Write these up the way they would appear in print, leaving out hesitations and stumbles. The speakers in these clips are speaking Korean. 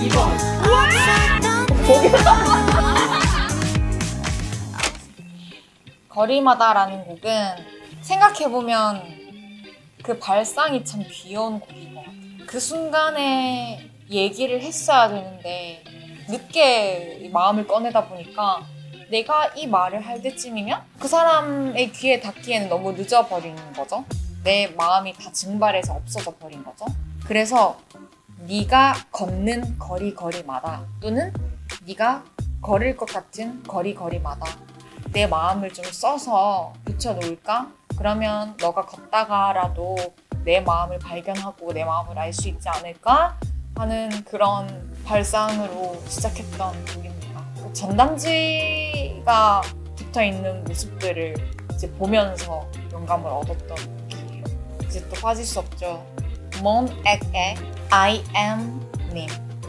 거리마다라는 곡은 생각해보면 그 발상이 참 귀여운 곡인 것 같아요. 그 순간에 얘기를 했어야 되는데 늦게 마음을 꺼내다 보니까 내가 이 말을 할 때쯤이면 그 사람의 귀에 닿기에는 너무 늦어버린 거죠. 내 마음이 다 증발해서 없어져 버린 거죠. 그래서 네가 걷는 거리마다 또는 네가 걸을 것 같은 거리마다 내 마음을 좀 써서 붙여놓을까? 그러면 너가 걷다가라도 내 마음을 발견하고 내 마음을 알 수 있지 않을까? 하는 그런 발상으로 시작했던 곡입니다. 전단지가 붙어있는 모습들을 이제 보면서 영감을 얻었던 곡이에요. 이제 또 빠질 수 없죠. 몬엑의 I am 님.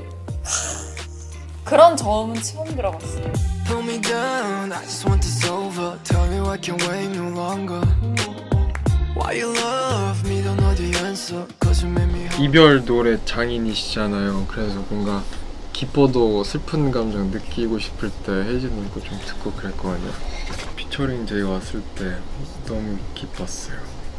그런 저음은 처음 들어봤어요. Pull me down, I just want this over. Tell me why can't wait no longer. Why you love me, don't know the answer. Cause you made me 이별 노래 장인이시잖아요. 그래서 뭔가 기뻐도 슬픈 감정 느끼고 싶을 때 헤이즈님 거 좀 듣고 그랬거든요. 피처링 제이 왔을 때 너무 기뻤어요.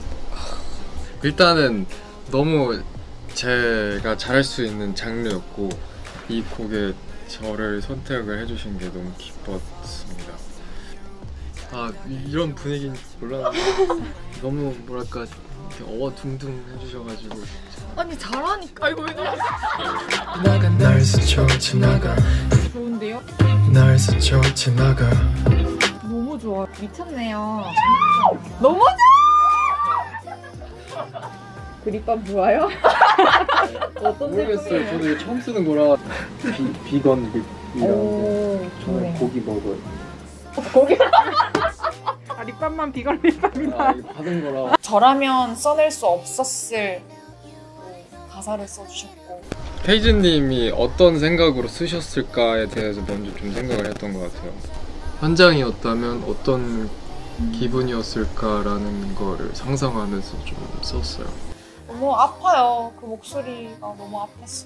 일단은 너무 제가 잘할 수 있는 장르였고 이 곡에 저를 선택을 해주신 게 너무 기뻤습니다. 아 이런 분위기인 줄 몰랐는데 너무 뭐랄까 어두둥 해주셔가지고 아니 잘하니까 이거 왜 그래? 날 스쳐 지나가. 좋은데요? 날 스쳐 지나가. 너무 좋아. 미쳤네요. 너무 좋아! 그립밤 좋아요? 어떤 모르겠어요. 저도 이거 처음 쓰는 거라 비건 립이라는데 저는 고기 먹어요. 고기? 아, 립밤만 비건 립밤이다. 아 이거 받은 거라. 저라면 써낼 수 없었을 가사를 써주셨고 헤이즈님이 어떤 생각으로 쓰셨을까에 대해서 먼저 좀 생각을 했던 것 같아요. 현장이었다면 어떤 기분이었을까라는 거를 상상하면서 좀 썼어요. 너무 아파요. 그 목소리가 너무 아팠어요.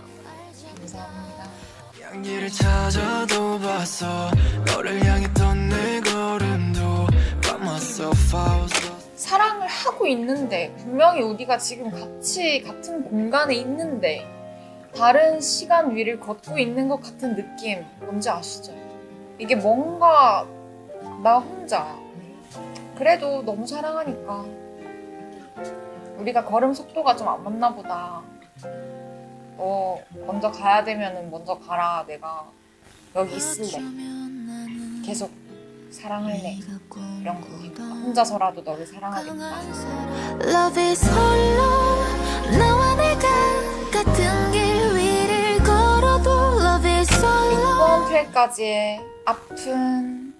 감사합니다. 향기를 찾아도 봤어. 너를 향했던 내 걸음도 by myself I was lost. 사랑을 하고 있는데 분명히 우리가 지금 같이 같은 공간에 있는데 다른 시간 위를 걷고 있는 것 같은 느낌 뭔지 아시죠? 이게 뭔가 나 혼자 그래도 너무 사랑하니까 우리가 걸음 속도가 좀 안 맞나 보다. 너 먼저 가야 되면은 먼저 가라. 내가 여기 있을래. 계속 사랑할래. 이런 거니까 혼자서라도 너를 사랑하겠다. Love is 홀로 너와 내가 같은 길 위를 걸어도 Love is 홀로 6번 회까지의 아픈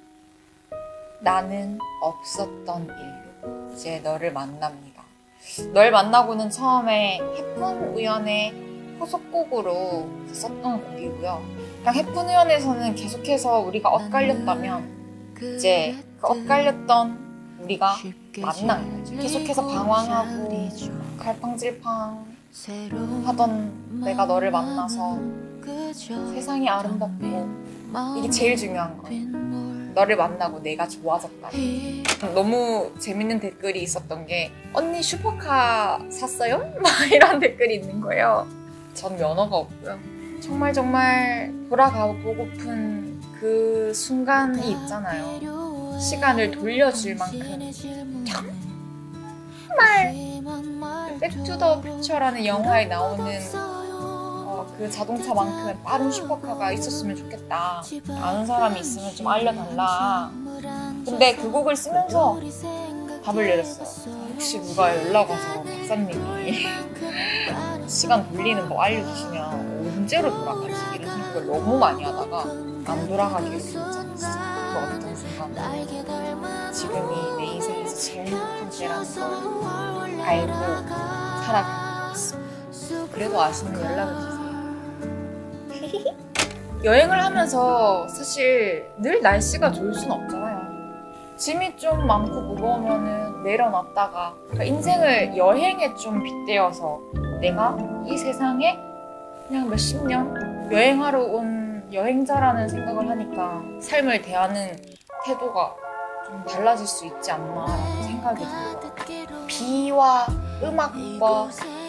나는 없었던 일로 이제 너를 만납니다. 널 만나고는 처음에 해픈 우연의 후속곡으로 썼던 곡이고요. 그냥 해픈 우연에서는 계속해서 우리가 엇갈렸다면 이제 그 엇갈렸던 우리가 만난 거죠. 계속해서 방황하고 갈팡질팡 하던 내가 너를 만나서 세상이 아름답고 이게 제일 중요한 거예요. 너를 만나고 내가 좋아졌다. 너무 재밌는 댓글이 있었던 게 언니 슈퍼카 샀어요? 막 이런 댓글이 있는 거예요. 전 면허가 없고요. 정말 돌아가보고픈 그 순간이 있잖아요. 시간을 돌려줄 만큼 정말 백투더 퓨처라는 영화에 나오는 그 자동차만큼 빠른 슈퍼카가 있었으면 좋겠다. 아는 사람이 있으면 좀 알려달라. 근데 그 곡을 쓰면서 답을 내렸어요. 혹시 누가 연락 와서 박사님이 시간 돌리는 거 알려주시면 언제로 돌아가지? 이런 생각을 너무 많이 하다가 안 돌아가기로 결정했어. 그 어떤 순간 지금이 내 인생에서 제일 행복한 때라는 걸 알고 살아가고 있습니다. 그래도 아시면 연락을 주세요. 여행을 하면서 사실 늘 날씨가 좋을 순 없잖아요. 짐이 좀 많고 무거우면은 내려놨다가 그러니까 인생을 여행에 좀 빗대어서 내가 이 세상에 그냥 몇십 년 여행하러 온 여행자라는 생각을 하니까 삶을 대하는 태도가 좀 달라질 수 있지 않나라는 생각이 들어요. 비와 음악과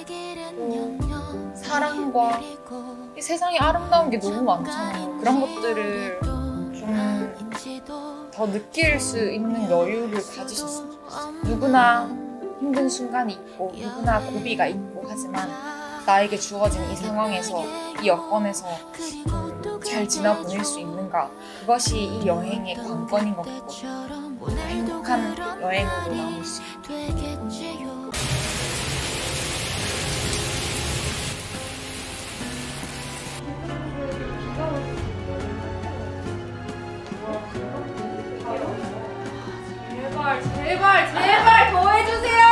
또 사랑과 이 세상에 아름다운 게 너무 많잖아요. 그런 것들을 좀 더 느낄 수 있는 여유를 가지셨으면 좋겠어요. 누구나 힘든 순간이 있고 누구나 고비가 있고 하지만 나에게 주어진 이 상황에서 이 여건에서 잘 지나보낼 수 있는가, 그것이 이 여행의 관건인 것 같고 행복한 여행으로 남을 수 있도록. 제발 더 해주세요.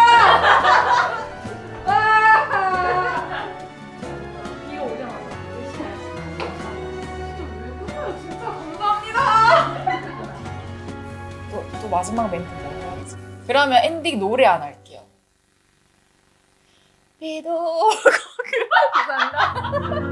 비가 오자마자 진짜 감사합니다. 또 마지막 멘트 뭐라 하지? 그러면 엔딩 노래 안 할게요. 비도 오고 그만.